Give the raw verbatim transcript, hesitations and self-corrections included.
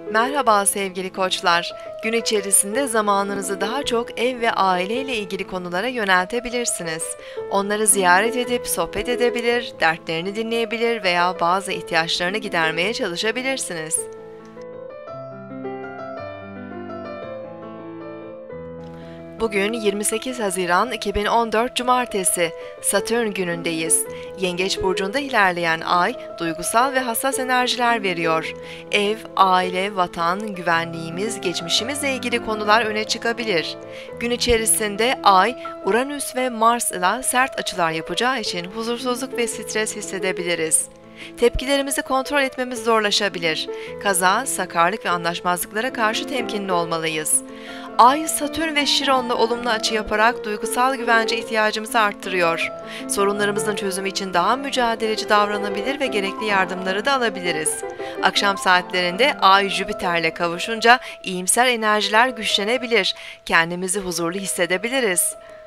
Merhaba sevgili koçlar. Gün içerisinde zamanınızı daha çok ev ve aile ile ilgili konulara yöneltebilirsiniz. Onları ziyaret edip sohbet edebilir, dertlerini dinleyebilir veya bazı ihtiyaçlarını gidermeye çalışabilirsiniz. Bugün yirmi sekiz Haziran iki bin on dört Cumartesi, Satürn günündeyiz. Yengeç burcunda ilerleyen ay, duygusal ve hassas enerjiler veriyor. Ev, aile, vatan, güvenliğimiz, geçmişimizle ilgili konular öne çıkabilir. Gün içerisinde ay, Uranüs ve Mars ile sert açılar yapacağı için huzursuzluk ve stres hissedebiliriz. Tepkilerimizi kontrol etmemiz zorlaşabilir. Kaza, sakarlık ve anlaşmazlıklara karşı temkinli olmalıyız. Ay, Satürn ve Şiron'la olumlu açı yaparak duygusal güvence ihtiyacımızı arttırıyor. Sorunlarımızın çözümü için daha mücadeleci davranabilir ve gerekli yardımları da alabiliriz. Akşam saatlerinde Ay, Jüpiter'le kavuşunca iyimser enerjiler güçlenebilir. Kendimizi huzurlu hissedebiliriz.